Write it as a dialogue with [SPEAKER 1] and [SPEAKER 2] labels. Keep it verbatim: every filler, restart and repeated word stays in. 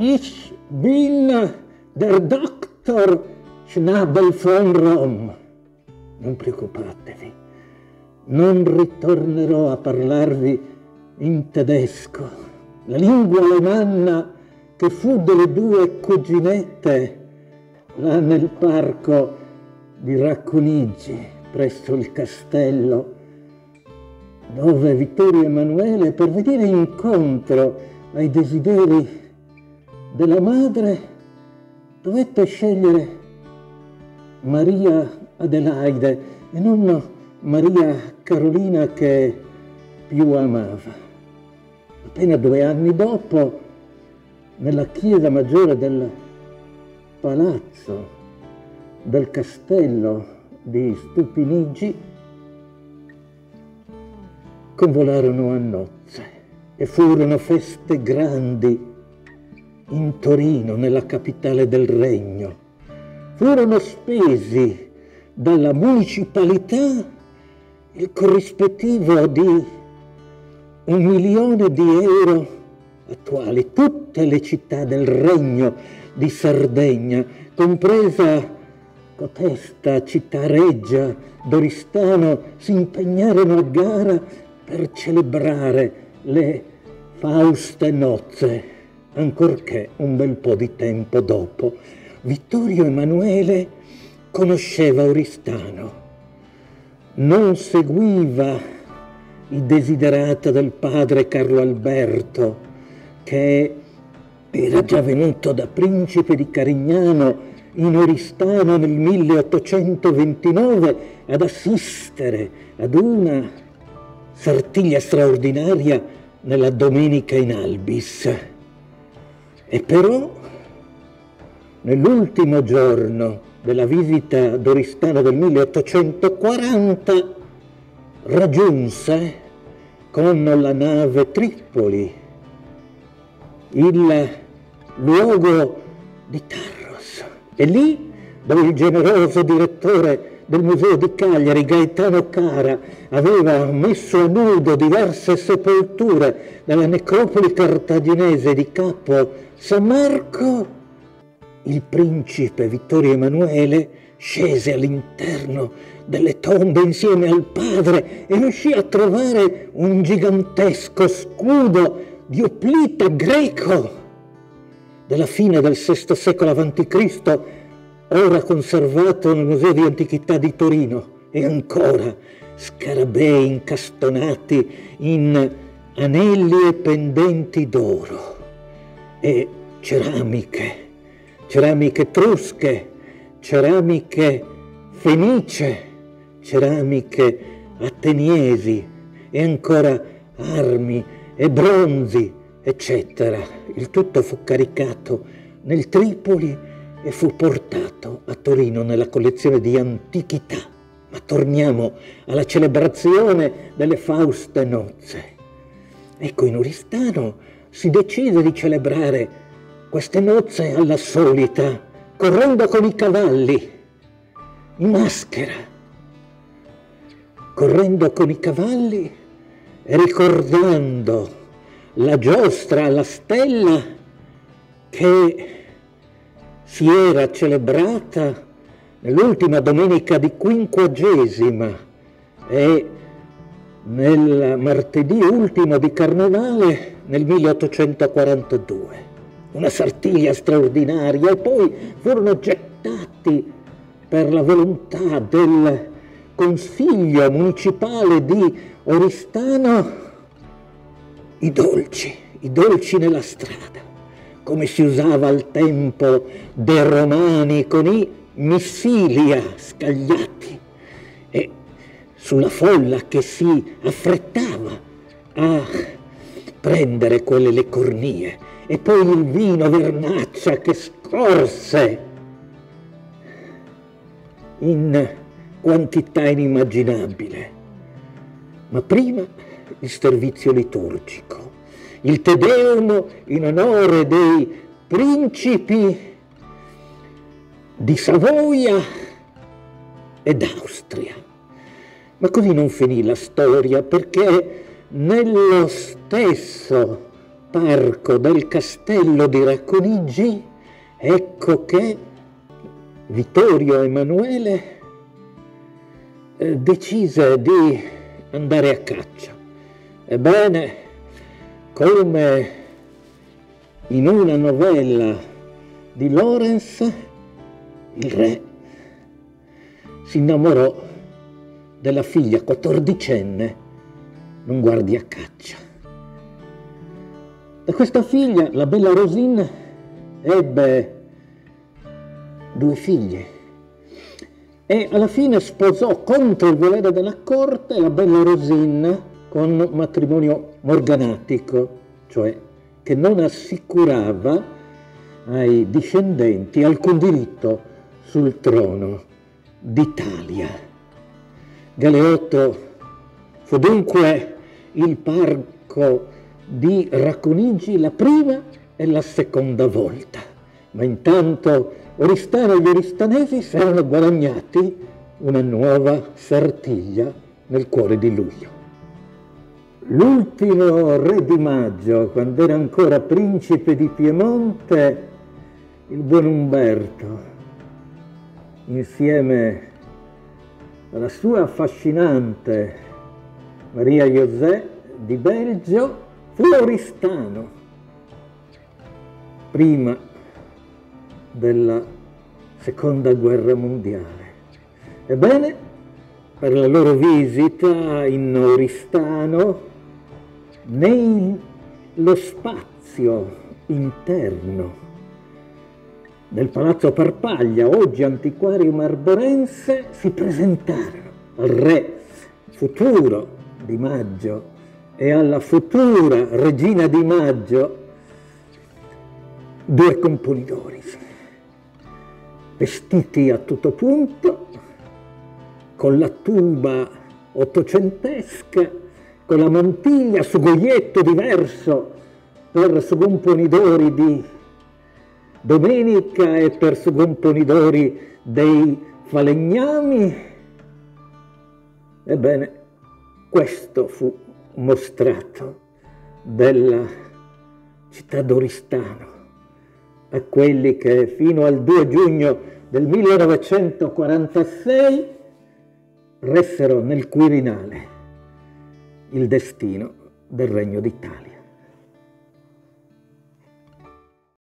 [SPEAKER 1] Ich bin der Doktor Schnabel von Rom. Non preoccupatevi, non ritornerò a parlarvi in tedesco, la lingua alemanna che fu delle due cuginette là nel parco di Racconigi, presso il castello, dove Vittorio Emanuele, per venire incontro ai desideri della madre, dovette scegliere Maria Adelaide e non Maria Carolina che più amava. Appena due anni dopo, nella chiesa maggiore del palazzo del castello di Stupinigi, convolarono a nozze e furono feste grandi in Torino, nella capitale del regno. Furono spesi dalla municipalità il corrispettivo di un milione di euro attuali. Tutte le città del regno di Sardegna, compresa cotesta città reggia d'Oristano, si impegnarono a gara per celebrare le fauste nozze, ancorché un bel po' di tempo dopo. Vittorio Emanuele conosceva Oristano, non seguiva i desiderata del padre Carlo Alberto, che era già venuto da principe di Carignano in Oristano nel milleottocentoventinove ad assistere ad una sartiglia straordinaria nella Domenica in Albis. E però, nell'ultimo giorno della visita d'Oristano del milleottocentoquaranta, raggiunse con la nave Tripoli il luogo di Tarros. E lì, dove il generoso direttore del Museo di Cagliari, Gaetano Cara, aveva messo a nudo diverse sepolture della necropoli cartaginese di Capo San Marco, il principe Vittorio Emanuele scese all'interno delle tombe insieme al padre e riuscì a trovare un gigantesco scudo di oplita greco della fine del sesto secolo avanti Cristo, ora conservato nel Museo di Antichità di Torino, e ancora scarabei incastonati in anelli e pendenti d'oro, e ceramiche, ceramiche etrusche, ceramiche fenicie, ceramiche ateniesi e ancora armi e bronzi, eccetera. Il tutto fu caricato nel Tripoli e fu portato a Torino nella collezione di antichità. Ma torniamo alla celebrazione delle fauste nozze. Ecco, in Oristano si decise di celebrare queste nozze alla solita, correndo con i cavalli, in maschera, correndo con i cavalli e ricordando la giostra alla stella che si era celebrata nell'ultima domenica di quinquagesima e nel martedì ultimo di Carnevale nel milleottocentoquarantadue. Una sartiglia straordinaria, e poi furono gettati per la volontà del Consiglio Municipale di Oristano i dolci, i dolci nella strada, come si usava al tempo dei Romani con i missilia scagliati, e sulla folla che si affrettava a prendere quelle le cornie, e poi il vino vernaccia che scorse in quantità inimmaginabile. Ma prima il servizio liturgico, il Te Deum in onore dei principi di Savoia ed Austria. Ma così non finì la storia, perché nello stesso parco del castello di Racconigi, ecco che Vittorio Emanuele eh, decise di andare a caccia. Ebbene, come in una novella di Lawrence, il re si innamorò della figlia quattordicenne, non guardi a caccia. Da questa figlia, la bella Rosine, ebbe due figlie e alla fine sposò contro il volere della corte la bella Rosine con matrimonio morganatico, cioè che non assicurava ai discendenti alcun diritto sul trono d'Italia. Galeotto fu dunque il parco di Racconigi la prima e la seconda volta, ma intanto Oristano e gli oristanesi si erano guadagnati una nuova Sartiglia nel cuore di luglio. L'ultimo re di maggio, quando era ancora principe di Piemonte, il buon Umberto, insieme alla sua affascinante Maria José di Belgio, fu oristano prima della seconda guerra mondiale. Ebbene, per la loro visita in Oristano, nello spazio interno del Palazzo Parpaglia, oggi Antiquarium Arborense, si presentarono al re futuro di Maggio e alla futura regina di Maggio due componidori vestiti a tutto punto, con la tuba ottocentesca, con la mantiglia su goglietto diverso per sugomponidori di domenica e per sugomponidori dei falegnami. Ebbene, questo fu mostrato della città d'Oristano a quelli che fino al due giugno del millenovecentoquarantasei ressero nel Quirinale il destino del Regno d'Italia.